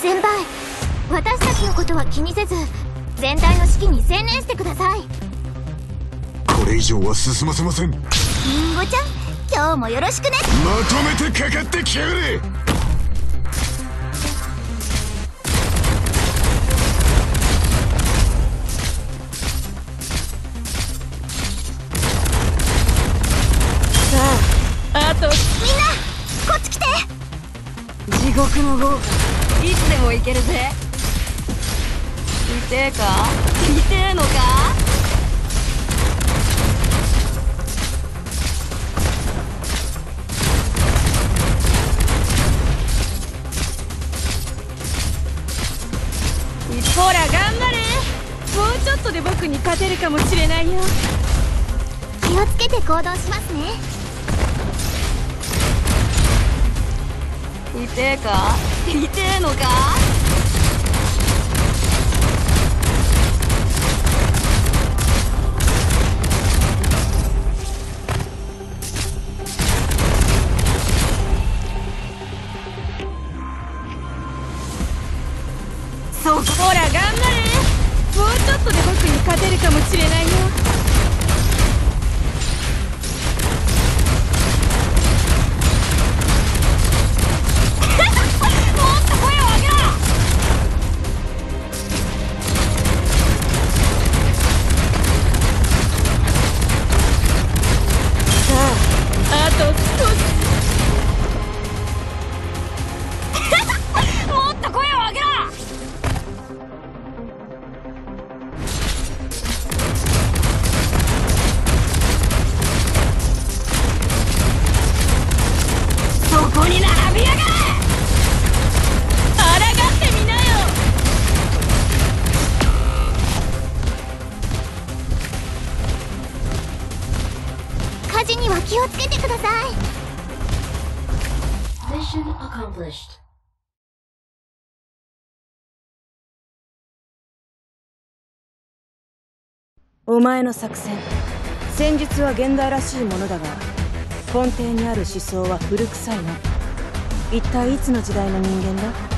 先輩、私たちのことは気にせず全体の指揮に専念してください。 これ以上は進ませません。 りんごちゃん、今日もよろしくね。 まとめてかかってきやがれ。 あとみんなこっち来て。 地獄の豪華いつでも行けるぜ。痛えか痛えのか。ほら頑張れ。もうちょっとで僕に勝てるかもしれないよ。 気をつけて行動しますね。 痛えか痛えのか。ほら頑張れ。もうちょっとで僕に勝てるかもしれないよ。 火事には気をつけてください。 Mission accomplished. お前の作戦術は現代らしいものだが根底にある思想は古臭いな。一体いつの時代の人間だ。